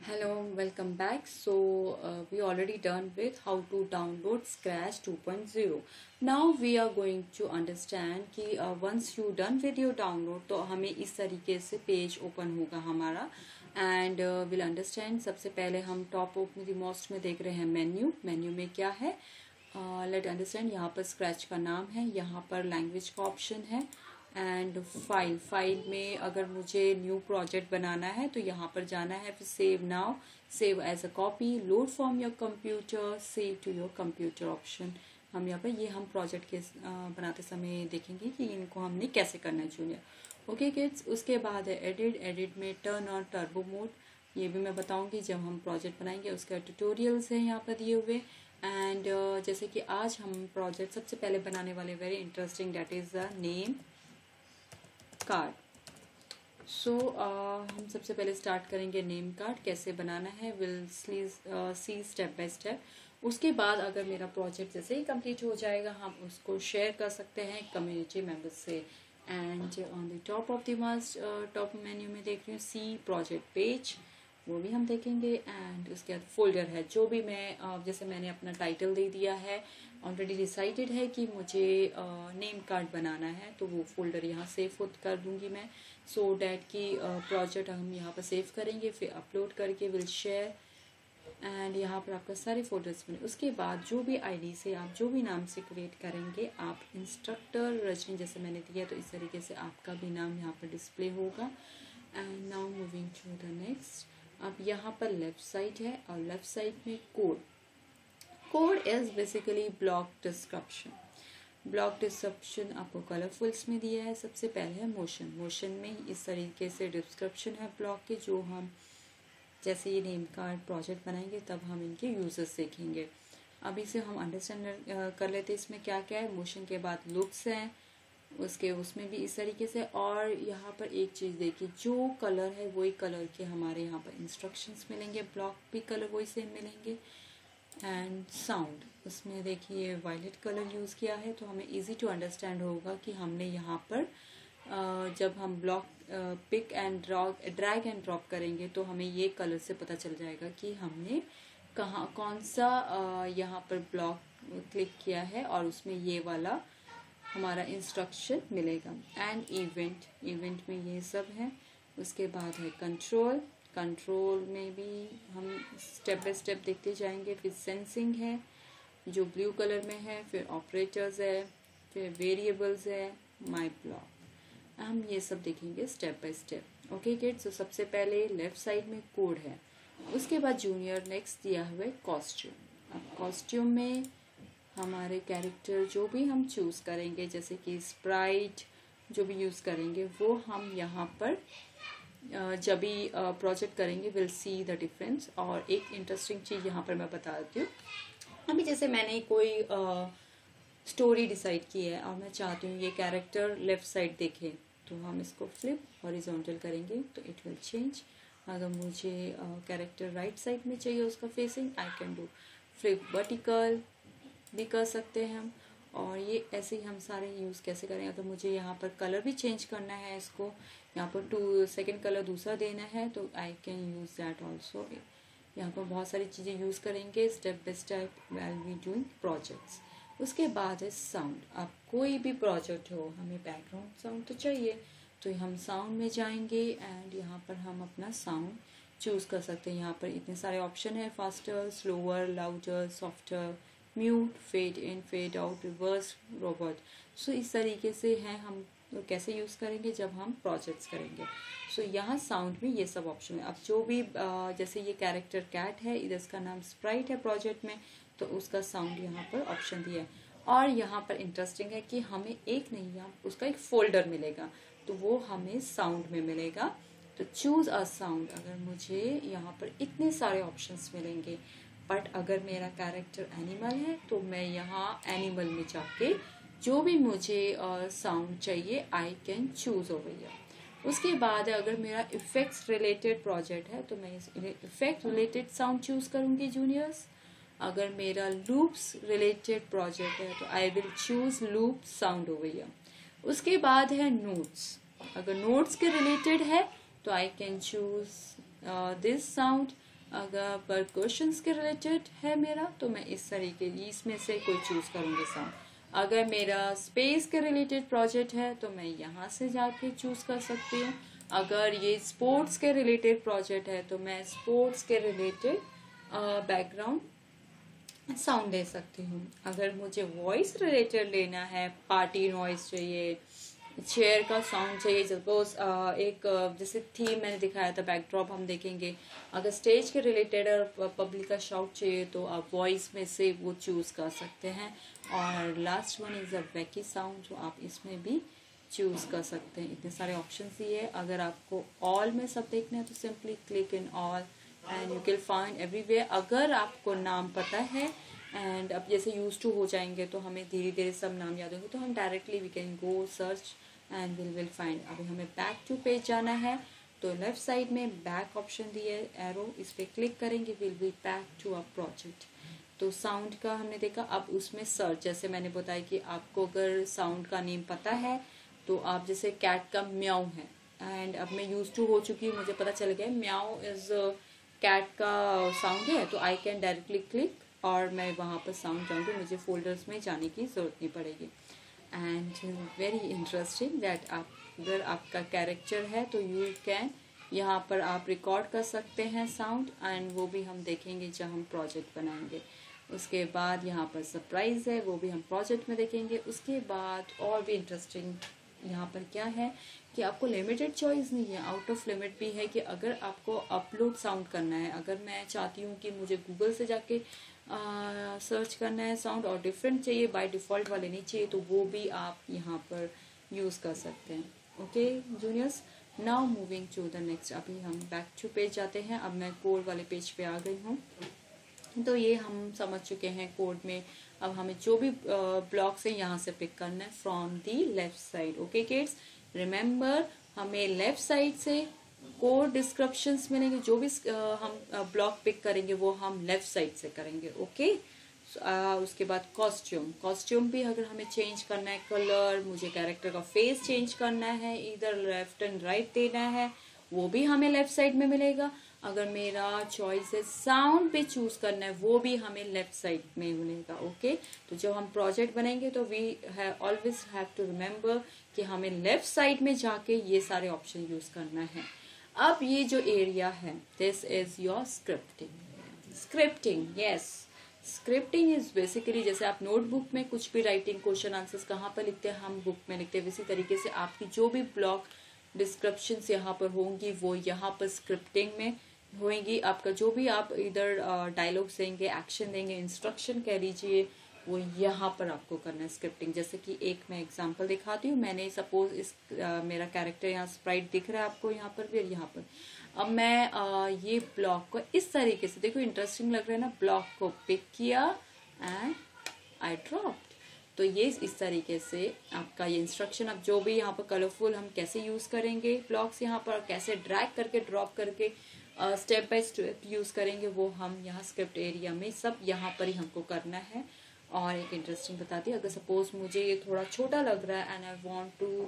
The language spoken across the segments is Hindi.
Hello, welcome back. We already done with how to download Scratch 2.0. Now we are going to understand कि once you done with your download तो हमें इस तरीके से पेज ओपन होगा हमारा एंड विल अंडरस्टैंड. सबसे पहले हम टॉप मोस्ट में देख रहे हैं मेन्यू में क्या है. Let understand. यहाँ पर स्क्रैच का नाम है, यहाँ पर लैंग्वेज का ऑप्शन है एंड फाइल में अगर मुझे न्यू प्रोजेक्ट बनाना है तो यहाँ पर जाना है. फिर save now, save as a copy, load from your computer, save to your computer option. हम यहाँ पर ये हम प्रोजेक्ट के बनाते समय देखेंगे कि इनको हमने कैसे करना है जूनियर. Okay kids. उसके बाद है एडिट में टर्न ऑन टर्बो मोड. ये भी मैं बताऊंगी जब हम प्रोजेक्ट बनाएंगे. उसका ट्यूटोरियल्स है यहाँ पर दिए हुए एंड जैसे कि आज हम प्रोजेक्ट सबसे पहले बनाने वाले very interesting, that is the name card. हम सबसे पहले स्टार्ट करेंगे नेम कार्ड कैसे बनाना है. Will see step by step. उसके बाद अगर मेरा प्रोजेक्ट जैसे ही कंप्लीट हो जाएगा हम उसको शेयर कर सकते हैं कम्युनिटी मेंबर्स से. And on the top of the must top menu में देख रही हूँ सी प्रोजेक्ट पेज, वो भी हम देखेंगे. एंड उसके बाद फोल्डर है, जो भी मैं जैसे मैंने अपना टाइटल दे दिया है, ऑलरेडी डिसाइडेड है कि मुझे नेम कार्ड बनाना है तो वो फोल्डर यहाँ सेव कर दूंगी मैं. सो डैट कि प्रोजेक्ट हम यहाँ पर सेव करेंगे, फिर अपलोड करके विल शेयर एंड यहाँ पर आपका सारे फोल्डर्स बने. उसके बाद जो भी आईडी से आप जो भी नाम से क्रिएट करेंगे, आप इंस्ट्रक्टर रजनी जैसे मैंने दिया तो इस तरीके से आपका भी नाम यहाँ पर डिस्प्ले होगा. And now moving to the next. अब यहाँ पर लेफ्ट साइड है और लेफ्ट साइड में code is basically block description आपको कलरफुल्स में दिया है. सबसे पहले है मोशन में इस तरीके से डिस्क्रिप्शन है ब्लॉक के, जो हम जैसे ये नेम कार्ड प्रोजेक्ट बनाएंगे तब हम इनके यूजर्स देखेंगे. अभी से हम अंडरस्टैंड कर लेते हैं इसमें क्या क्या है. मोशन के बाद लुक्स हैं, उसमें भी इस तरीके से. और यहाँ पर एक चीज देखिए, जो कलर है वही कलर के हमारे यहाँ पर इंस्ट्रक्शंस मिलेंगे, ब्लॉक भी कलर वही सेम मिलेंगे. एंड साउंड, उसमें देखिए वायलेट कलर यूज किया है तो हमें इजी टू अंडरस्टैंड होगा कि हमने यहाँ पर जब हम block pick and drag and drop करेंगे तो हमें ये कलर से पता चल जाएगा कि हमने कौन सा यहाँ पर ब्लॉक क्लिक किया है और उसमें ये वाला हमारा इंस्ट्रक्शन मिलेगा. एंड इवेंट में ये सब है. उसके बाद है कंट्रोल में भी हम स्टेप बाय स्टेप देखते जाएंगे. फिर सेंसिंग है जो ब्लू कलर में है, फिर ऑपरेटर्स है, फिर वेरिएबल्स है, माय ब्लॉक. हम ये सब देखेंगे step by step. Okay kids. तो सबसे पहले लेफ्ट साइड में कोड है. उसके बाद जूनियर नेक्स्ट दिया हुआ है कॉस्ट्यूम. अब कॉस्ट्यूम में हमारे कैरेक्टर जो भी हम चूज करेंगे, जैसे कि स्प्राइट जो भी यूज करेंगे वो हम यहाँ पर जब भी प्रोजेक्ट करेंगे विल सी द डिफरेंस. और एक इंटरेस्टिंग चीज यहाँ पर मैं बता देती हूँ. अभी जैसे मैंने कोई स्टोरी डिसाइड की है और मैं चाहती हूँ ये कैरेक्टर लेफ्ट साइड देखे, तो हम इसको फ्लिप हॉरिजॉन्टल करेंगे तो इट विल चेंज. अगर मुझे कैरेक्टर राइट साइड में चाहिए उसका facing, I can do flip vertical भी कर सकते हैं हम. और ये ऐसे ही हम सारे यूज कैसे करें. अगर मुझे यहाँ पर कलर भी चेंज करना है, इसको यहाँ पर सेकंड कलर दूसरा देना है तो I can use that also. यहाँ पर बहुत सारी चीजें यूज करेंगे step by step while we doing projects. उसके बाद है साउंड. अब कोई भी प्रोजेक्ट हो, हमें बैकग्राउंड साउंड तो चाहिए, तो हम साउंड में जाएंगे एंड यहाँ पर हम अपना साउंड चूज कर सकते हैं. यहाँ पर इतने सारे ऑप्शन है, faster, slower, louder, softer, mute, fade in, fade out, reverse, robot. So इस तरीके से है. हम कैसे यूज करेंगे जब हम प्रोजेक्ट्स करेंगे. सो यहाँ साउंड में ये सब ऑप्शन है. अब जो भी जैसे ये कैरेक्टर कैट है, इधर इसका नाम स्प्राइट है प्रोजेक्ट में, तो उसका साउंड यहाँ पर ऑप्शन दिया है. और यहाँ पर इंटरेस्टिंग है कि हमें एक नहीं, यहाँ उसका एक फोल्डर मिलेगा तो वो हमें साउंड में मिलेगा. तो चूज अ साउंड. अगर मुझे यहाँ पर इतने सारे ऑप्शंस मिलेंगे, बट अगर मेरा कैरेक्टर एनिमल है तो मैं यहाँ एनिमल में जाके जो भी मुझे साउंड चाहिए I can choose over here. उसके बाद अगर मेरा इफेक्ट्स रिलेटेड प्रोजेक्ट है तो मैं इफेक्ट रिलेटेड साउंड चूज करूंगी जूनियर्स. अगर मेरा लूप्स रिलेटेड प्रोजेक्ट है तो I will choose loop sound over here. उसके बाद है नोट्स. अगर नोट्स के रिलेटेड है तो I can choose this sound. अगर पर क्वेश्चंस के रिलेटेड है मेरा तो मैं इस तरीके इसमें से कोई चूज करूंगी साउंड। अगर मेरा स्पेस के रिलेटेड प्रोजेक्ट है तो मैं यहाँ से जाके चूज कर सकती हूँ। अगर ये स्पोर्ट्स के रिलेटेड प्रोजेक्ट है तो मैं स्पोर्ट्स के रिलेटेड बैकग्राउंड साउंड दे सकती हूँ। अगर मुझे वॉइस रिलेटेड लेना है, पार्टी नॉइस चाहिए, चेयर का साउंड चाहिए, सपोज एक जैसे थीम मैंने दिखाया था बैकड्रॉप हम देखेंगे। अगर स्टेज के रिलेटेड और पब्लिक का शाउट चाहिए तो आप वॉइस में से वो चूज कर सकते हैं। और last one is a wacky sound जो आप इसमें भी चूज कर सकते हैं। इतने सारे ऑप्शन दिए है। अगर आपको ऑल में सब देखना है तो simply click in all and you can find everywhere. अगर आपको नाम पता है एंड अब जैसे यूज टू हो जाएंगे तो हमें धीरे धीरे सब नाम याद होंगे तो हम directly we can go search and will find. अभी हमें बैक टू पेज जाना है तो लेफ्ट साइड में बैक ऑप्शन दिए एरो, इस पे क्लिक करेंगे will be back to a project. तो साउंड का हमने देखा। अब उसमें सर्च, जैसे मैंने बताया कि आपको अगर साउंड का नेम पता है तो आप जैसे कैट का म्याऊ है एंड अब मैं यूज टू हो चुकी हूँ, मुझे पता चल गया म्याऊ इज कैट का साउंड है तो आई कैन डायरेक्टली क्लिक और मैं वहां पर साउंड जाऊंगी, मुझे फोल्डर्स में जाने की जरूरत नहीं पड़ेगी। एंड वेरी इंटरेस्टिंग दैट आप अगर आपका कैरेक्टर है तो यू कैन यहाँ पर आप रिकॉर्ड कर सकते हैं साउंड एंड वो भी हम देखेंगे जब हम प्रोजेक्ट बनाएंगे। उसके बाद यहाँ पर सरप्राइज है वो भी हम प्रोजेक्ट में देखेंगे। उसके बाद और भी इंटरेस्टिंग यहाँ पर क्या है कि आपको लिमिटेड चॉइस नहीं है, आउट ऑफ लिमिट भी है कि अगर आपको अपलोड साउंड करना है, अगर मैं चाहती हूँ कि मुझे गूगल से जाके सर्च करना है साउंड और डिफरेंट चाहिए, बाय डिफॉल्ट वाले नहीं चाहिए, तो वो भी आप यहाँ पर यूज कर सकते हैं। Okay juniors, now moving to the next. अभी हम बैक टू पेज जाते हैं। अब मैं कोड वाले पेज पे आ गई हूँ। तो ये हम समझ चुके हैं कोड में। अब हमें जो भी ब्लॉक्स है यहाँ से पिक करना है from the left side. Okay kids, remember हमें लेफ्ट साइड से कोड डिस्क्रिप्शंस मिलेंगे। जो भी हम ब्लॉक पिक करेंगे वो हम लेफ्ट साइड से करेंगे। ओके उसके बाद कॉस्ट्यूम भी अगर हमें चेंज करना है, कलर, मुझे कैरेक्टर का फेस चेंज करना है, इधर लेफ्ट एंड राइट देना है, वो भी हमें लेफ्ट साइड में मिलेगा। अगर मेरा चॉइस है साउंड पे चूज करना है वो भी हमें लेफ्ट साइड में मिलेगा। ओके तो जब हम प्रोजेक्ट बनेंगे तो we always have to remember कि हमें लेफ्ट साइड में जाके ये सारे ऑप्शन यूज करना है। अब ये जो एरिया है this is your scripting. Yes, scripting is basically जैसे आप नोटबुक में कुछ भी राइटिंग क्वेश्चन आंसर्स कहाँ पर लिखते हैं, हम बुक में लिखते हैं, इसी तरीके से आपकी जो भी ब्लॉक डिस्क्रिप्शंस यहाँ पर होंगी वो यहाँ पर स्क्रिप्टिंग में होंगी। आपका जो भी आप इधर डायलॉग्स देंगे, एक्शन देंगे, इंस्ट्रक्शन कह लीजिए, वो यहाँ पर आपको करना है स्क्रिप्टिंग। जैसे कि एक मैं एग्जांपल दिखाती हूँ। मैंने सपोज इस मेरा कैरेक्टर यहाँ स्प्राइट दिख रहा है आपको यहाँ पर भी, यहाँ पर। अब मैं ये ब्लॉक को इस तरीके से, देखो इंटरेस्टिंग लग रहा है ना, ब्लॉक को पिक किया एंड आई ड्रॉप्ड। तो ये इस तरीके से आपका ये इंस्ट्रक्शन। अब जो भी यहाँ पर कलरफुल हम कैसे यूज करेंगे ब्लॉक्स यहाँ पर, कैसे ड्रैग करके ड्रॉप करके स्टेप बाय स्टेप यूज करेंगे वो हम यहाँ स्क्रिप्ट एरिया में सब यहाँ पर ही हमको करना है। और एक इंटरेस्टिंग बताती है, अगर सपोज मुझे ये थोड़ा छोटा लग रहा है and I want to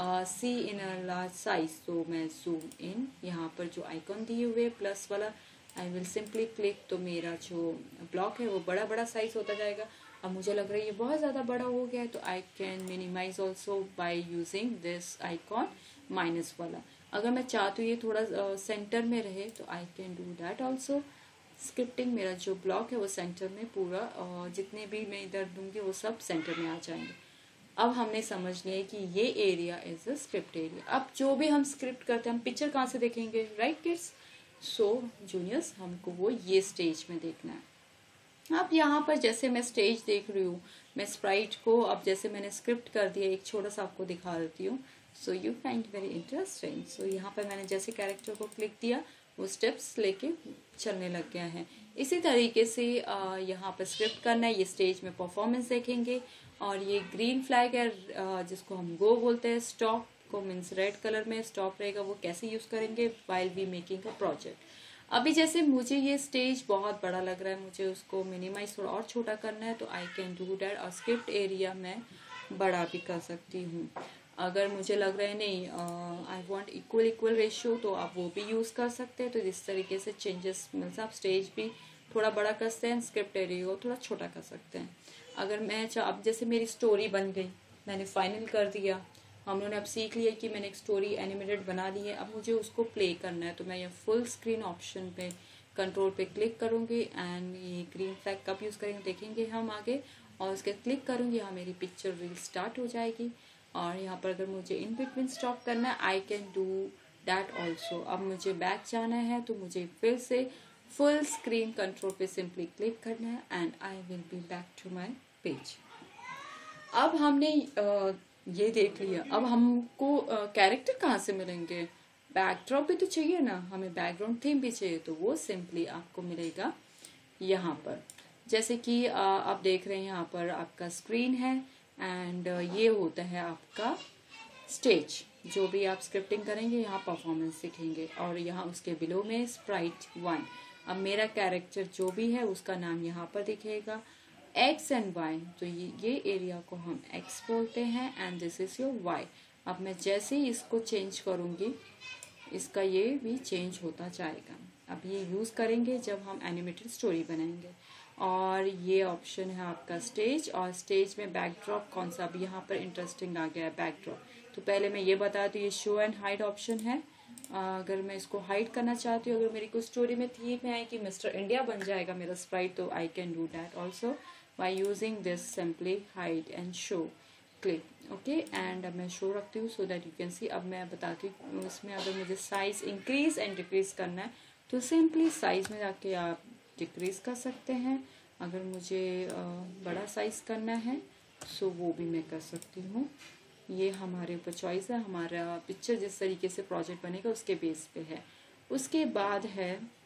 see in a large size, तो मैं जूम इन, यहाँ पर जो आइकॉन दिए हुए प्लस वाला आई विल सिंपली क्लिक, तो मेरा जो ब्लॉक है वो बड़ा बड़ा साइज होता जाएगा। अब मुझे लग रहा है ये बहुत ज्यादा बड़ा हो गया है तो I can minimize also by using this icon minus वाला। अगर मैं चाहती हूँ ये थोड़ा सेंटर में रहे तो I can do that also. Scripting मेरा जो ब्लॉक है वो सेंटर में पूरा, जितने भी मैं इधर दूंगी वो सब सेंटर में आ जाएंगे। अब हमने समझ लिया है कि ये area is a script area. अब जो भी हम स्क्रिप्ट करते हैं हम पिक्चर कहाँ से देखेंगे, राइट किड्स? सो जूनियर्स हमको वो ये स्टेज में देखना है। अब यहाँ पर जैसे मैं स्टेज देख रही हूँ, मैं स्प्राइट को अब जैसे मैंने स्क्रिप्ट कर दिया, एक छोटा सा आपको दिखा देती हूँ। So you find very interesting. So यहाँ पर मैंने जैसे कैरेक्टर को क्लिक दिया वो स्टेप्स लेके चलने लग गया है। इसी तरीके से यहाँ पर स्क्रिप्ट करना है। ये स्टेज में परफॉर्मेंस देखेंगे और ये ग्रीन फ्लैग है जिसको हम गो बोलते हैं, स्टॉप को मीन्स रेड कलर में स्टॉप रहेगा, वो कैसे यूज करेंगे while we making a project. अभी जैसे मुझे ये स्टेज बहुत बड़ा लग रहा है, मुझे उसको मिनिमाइज थोड़ा और छोटा करना है तो आई कैन डू दैट। और स्क्रिप्ट एरिया में बड़ा भी कर सकती हूँ। अगर मुझे लग रहा है नहीं आई वांट इक्वल रेशियो, तो आप वो भी यूज़ कर सकते हैं। तो इस तरीके से चेंजेस मतलब आप स्टेज भी थोड़ा बड़ा कर सकते हैं, स्क्रिप्ट एरिया को थोड़ा छोटा कर सकते हैं। अगर मैं अब जैसे मेरी स्टोरी बन गई, मैंने फाइनल कर दिया, हम लोगों ने अब सीख लिया कि मैंने एक स्टोरी एनिमेटेड बना ली है, अब मुझे उसको प्ले करना है। तो मैं ये फुल स्क्रीन ऑप्शन पे कंट्रोल पे क्लिक करूंगी एंड ये ग्रीन फ्लैग कब यूज़ करेंगे देखेंगे हम आगे, और उसके क्लिक करूंगी, यहाँ मेरी पिक्चर रील स्टार्ट हो जाएगी। और यहाँ पर अगर मुझे इन बिटवीन स्टॉप करना है, I can do that also. अब मुझे बैक जाना है तो मुझे फिर से फुल स्क्रीन कंट्रोल पे सिंपली क्लिक करना है and I will be back to my page. अब हमने ये देख लिया, अब हमको कैरेक्टर कहाँ से मिलेंगे, बैकड्रॉप भी तो चाहिए ना, हमें बैकग्राउंड थीम भी चाहिए, तो वो सिंपली आपको मिलेगा यहाँ पर। जैसे कि आप देख रहे हैं यहाँ पर आपका स्क्रीन है एंड ये होता है आपका स्टेज। जो भी आप स्क्रिप्टिंग करेंगे यहाँ परफॉर्मेंस सीखेंगे, और यहाँ उसके बिलो में स्प्राइट 1। अब मेरा कैरेक्टर जो भी है उसका नाम यहाँ पर दिखेगा एक्स एंड वाई, तो ये एरिया को हम एक्स बोलते हैं and this is your Y. अब मैं जैसे ही इसको चेंज करूंगी, इसका ये भी चेंज होता जाएगा। अब ये यूज़ करेंगे जब हम एनिमेटेड स्टोरी बनाएंगे। और ये ऑप्शन है आपका स्टेज, और स्टेज में बैकड्रॉप कौन सा, अब यहाँ पर इंटरेस्टिंग आ गया है बैकड्रॉप। तो पहले मैं ये बता दूँ, ये शो एंड हाइड ऑप्शन है। अगर मैं इसको हाइड करना चाहती हूँ, अगर मेरी कोई स्टोरी में थीम है कि मिस्टर इंडिया बन जाएगा मेरा स्प्राइट, तो I can do that also by using this simply hide and show click. Okay, and अब मैं शो रखती हूँ so that you can see. अब मैं बताती हूँ उसमें अगर मुझे साइज इंक्रीज एंड डिक्रीज करना है तो सिंपली साइज में जाके आप डिक्रीज कर सकते हैं। अगर मुझे बड़ा साइज करना है सो वो भी मैं कर सकती हूँ। ये हमारे ऊपर चॉइस है, हमारा पिक्चर जिस तरीके से प्रोजेक्ट बनेगा उसके बेस पे है। उसके बाद है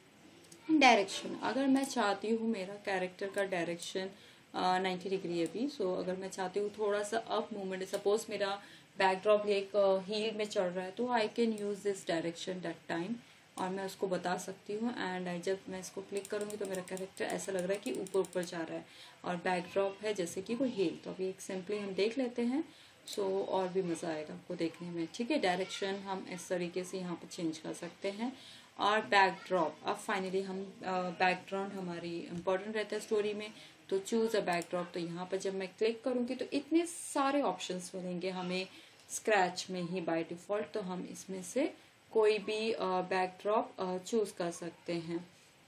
डायरेक्शन। अगर मैं चाहती हूँ मेरा कैरेक्टर का डायरेक्शन 90 डिग्री है भी, सो अगर मैं चाहती हूँ थोड़ा सा अप मूवमेंट, सपोज मेरा बैकड्रॉप एक हील में चल रहा है, तो I can use this direction that time, और मैं उसको बता सकती हूँ। एंड जब मैं इसको क्लिक करूंगी तो मेरा कैरेक्टर ऐसा लग रहा है कि ऊपर ऊपर जा रहा है, और बैकड्रॉप है जैसे कि वो हील। तो अभी एक सिंपली हम देख लेते हैं, सो और भी मजा आएगा आपको देखने में। ठीक है, डायरेक्शन हम इस तरीके से यहाँ पर चेंज कर सकते हैं। और बैकड्रॉप, अब फाइनली हम बैकग्राउंड हमारी इम्पोर्टेंट रहता है स्टोरी में, तो चूज अ बैकड्रॉप। तो यहाँ पर जब मैं क्लिक करूंगी तो इतने सारे ऑप्शंस मिलेंगे हमें स्क्रैच में ही बाय डिफॉल्ट, तो हम इसमें से कोई भी बैकड्रॉप चूज कर सकते हैं।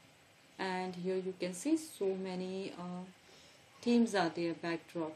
And here you can see so many themes आती है बैकड्रॉप।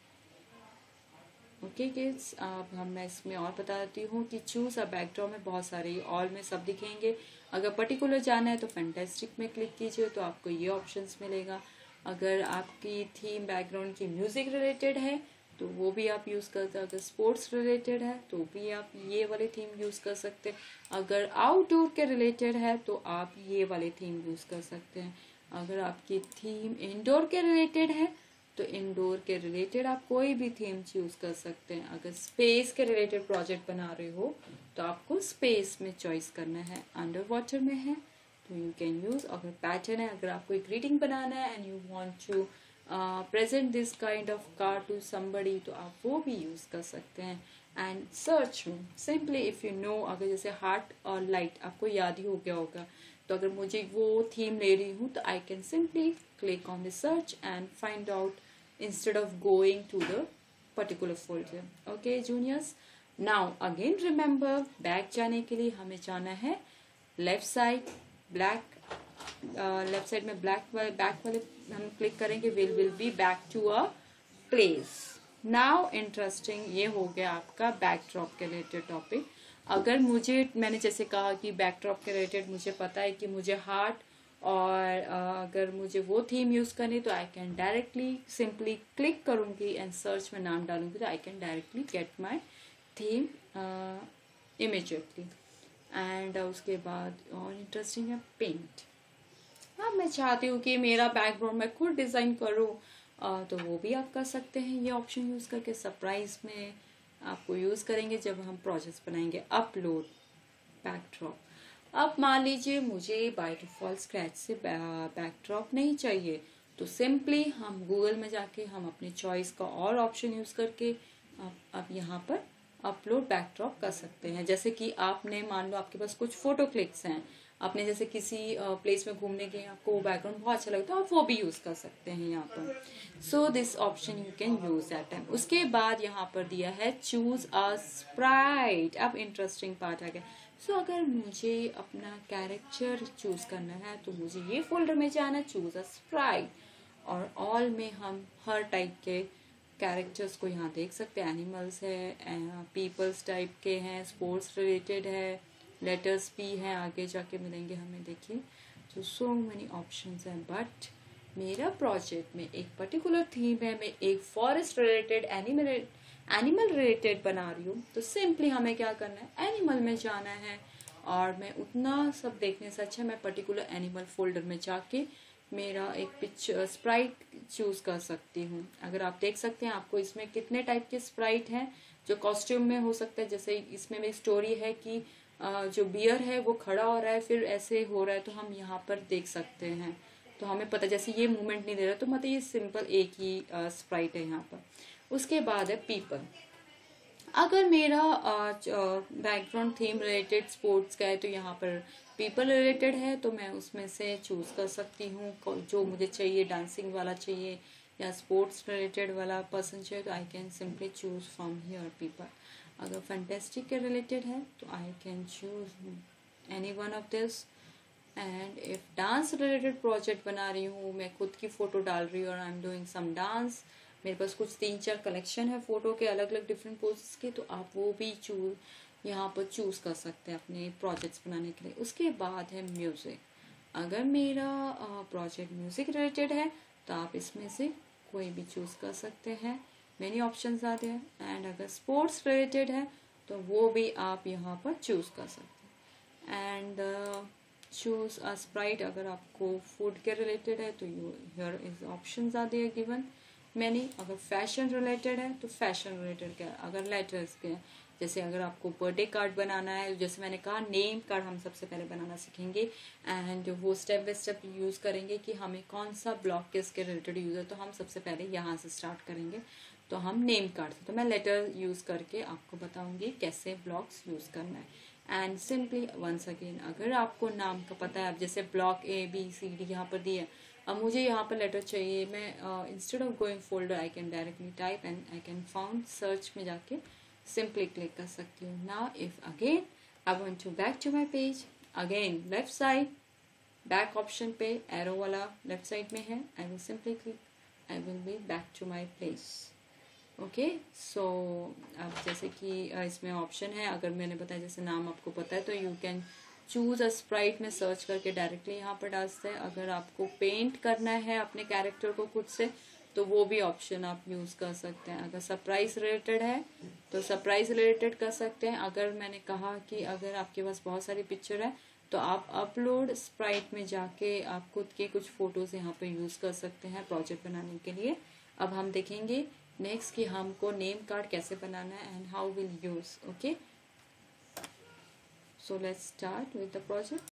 ओके किड्स, अब मैं इसमें और बता देती हूँ कि चूज अ बैकड्रॉप में बहुत सारे ऑल में सब दिखेंगे। अगर पर्टिकुलर जाना है तो फैंटास्टिक में क्लिक कीजिए तो आपको ये ऑप्शंस मिलेगा। अगर आपकी थीम बैकग्राउंड की म्यूजिक रिलेटेड है तो वो भी आप यूज कर सकते हैं। अगर स्पोर्ट्स रिलेटेड है तो भी आप ये वाले थीम यूज कर सकते हैं। अगर आउटडोर के रिलेटेड है तो आप ये वाले थीम यूज कर सकते हैं। अगर आपकी थीम इंडोर के रिलेटेड है तो इंडोर के रिलेटेड आप कोई भी थीम चूज कर सकते हैं। अगर स्पेस के रिलेटेड प्रोजेक्ट बना रहे हो तो आपको स्पेस में चॉइस करना है। अंडर वाटर में है तो यू कैन यूज। अगर पैटर्न है, अगर आपको एक रीडिंग बनाना है and you want to present this kind of car to somebody, तो आप वो भी यूज कर सकते हैं। एंड सर्च में सिंपली इफ यू नो, अगर जैसे हार्ट और लाइट आपको याद ही हो गया होगा, तो अगर मुझे वो थीम ले रही हूँ तो I can simply click on the search and find out instead of going to the particular folder. Okay juniors, now again remember, back जाने के लिए हमें जाना है left side, black left side में बैक वाले हम क्लिक करेंगे, will be back to a place. Now interesting, ये हो गया आपका बैकड्रॉप के रिलेटेड टॉपिक। अगर मुझे, मैंने जैसे कहा कि बैकड्रॉप के रिलेटेड मुझे पता है कि मुझे हार्ट और अगर मुझे वो थीम यूज करनी तो I can directly simply click करूंगी एंड सर्च में नाम डालूंगी तो I can directly get my theme immediately. And उसके बाद और इंटरेस्टिंग है पेंट। हाँ, मैं चाहती हूँ कि मेरा बैकग्राउंड मैं खुद डिजाइन करूँ तो वो भी आप कर सकते हैं ये ऑप्शन यूज करके। सरप्राइज में आपको यूज करेंगे जब हम प्रोजेक्ट्स बनाएंगे। अपलोड बैकड्रॉप, अब मान लीजिए मुझे बाय डिफॉल्ट स्क्रैच से बैकड्रॉप नहीं चाहिए तो सिंपली हम गूगल में जाके हम अपनी चॉइस का और ऑप्शन यूज करके अब यहाँ पर अपलोड बैकड्रॉप कर सकते हैं। जैसे कि आपने मान लो आपके पास कुछ फोटो क्लिक्स हैं, आपने जैसे किसी प्लेस में घूमने गए, आपको वो बैकग्राउंड बहुत अच्छा लगता है, आप वो भी यूज कर सकते हैं यहाँ पर। So this option you can use that time. उसके बाद यहाँ पर दिया है चूज अ स्प्राइट। अब इंटरेस्टिंग पार्ट आ गया। सो अगर मुझे अपना कैरेक्टर चूज करना है तो मुझे ये फोल्डर में जाना, चूज अ स्प्राइट, और ऑल में हम हर टाइप के कैरेक्टर्स को यहाँ देख सकते हैं। एनिमल्स है, पीपल्स टाइप के हैं, स्पोर्ट्स रिलेटेड है, लेटर्स भी हैं, आगे जाके मिलेंगे हमें। देखिए तो सो मेनी ऑप्शंस हैं। बट मेरा प्रोजेक्ट में एक पर्टिकुलर थीम है, मैं एक फॉरेस्ट रिलेटेड एनिमल रिलेटेड बना रही हूँ। तो सिंपली हमें क्या करना है, एनिमल में जाना है, और मैं उतना सब देखने से अच्छा मैं पर्टिकुलर एनिमल फोल्डर में जाके मेरा एक पिक्चर स्प्राइट चूज कर सकती हूँ। अगर आप देख सकते हैं आपको इसमें कितने टाइप के स्प्राइट हैं जो कॉस्ट्यूम में हो सकता है। जैसे इसमें मेरी स्टोरी है कि जो बियर है वो खड़ा हो रहा है, फिर ऐसे हो रहा है, तो हम यहाँ पर देख सकते हैं। तो हमें पता जैसे ये मूवमेंट नहीं दे रहा, तो मतलब ये सिंपल एक ही स्प्राइट है यहाँ पर। उसके बाद है पीपल। अगर मेरा बैकग्राउंड थीम रिलेटेड स्पोर्ट्स का है तो यहाँ पर पीपल रिलेटेड है, तो मैं उसमें से चूज कर सकती हूँ जो मुझे चाहिए। डांसिंग वाला चाहिए या स्पोर्ट्स रिलेटेड वाला पर्सन चाहिए, तो I can simply choose from here people. अगर फैंटेस्टिक के रिलेटेड है तो I can choose any one of this. And if dance related project बना रही हूँ, मैं खुद की फोटो डाल रही हूँ और I am doing some dance, मेरे पास कुछ 3-4 कलेक्शन है फोटो के अलग अलग डिफरेंट पोजेस के, तो आप वो भी यहाँ पर चूज कर सकते हैं अपने प्रोजेक्ट्स बनाने के लिए। उसके बाद है म्यूजिक। अगर मेरा प्रोजेक्ट म्यूजिक रिलेटेड है तो आप इसमें से कोई भी चूज कर सकते हैं, मेनी ऑप्शंस आते हैं। एंड अगर स्पोर्ट्स रिलेटेड है तो वो भी आप यहाँ पर चूज कर सकते हैं। And choose a sprite. अगर आपको फूड के रिलेटेड है तो here is options are there given many. अगर फैशन रिलेटेड है तो फैशन रिलेटेड क्या है। अगर लेटर्स के हैं, जैसे अगर आपको बर्थडे कार्ड बनाना है, जैसे मैंने कहा नेम कार्ड हम सबसे पहले बनाना सीखेंगे, एंड वो स्टेप बाय स्टेप यूज करेंगे कि हमें कौन सा ब्लॉक किसके रिलेटेड यूज है। तो हम सबसे पहले यहाँ से स्टार्ट करेंगे, तो हम नेम कार्ड से, तो मैं लेटर यूज करके आपको बताऊंगी कैसे ब्लॉक्स यूज करना है। एंड सिंपली वंस अगेन, अगर आपको नाम का पता है, अब जैसे ब्लॉक ABCD यहाँ पर दिया, अब मुझे यहाँ पर लेटर चाहिए, मैं instead of going folder I can directly type and I can found, search में जाके सिंपली क्लिक कर सकती हूँ। Now if again I want to back to my page, again left side back option पे एरो वाला लेफ्ट साइड में है, I will simply click, I will be back to my place. Okay, so अब जैसे कि इसमें ऑप्शन है, अगर मैंने बताया जैसे नाम आपको पता है तो you can choose a sprite में सर्च करके डायरेक्टली यहाँ पर डाल सकते हैं। अगर आपको पेंट करना है अपने कैरेक्टर को खुद से तो वो भी ऑप्शन आप यूज कर सकते हैं। अगर सरप्राइज रिलेटेड है तो सरप्राइज रिलेटेड कर सकते हैं। अगर मैंने कहा कि अगर आपके पास बहुत सारी पिक्चर है तो आप अपलोड स्प्राइट में जाके आप खुद के कुछ फोटोज यहाँ पे यूज कर सकते हैं प्रोजेक्ट बनाने के लिए। अब हम देखेंगे नेक्स्ट कि हमको नेम कार्ड कैसे बनाना है and how will use. Okay, so let's start with the project.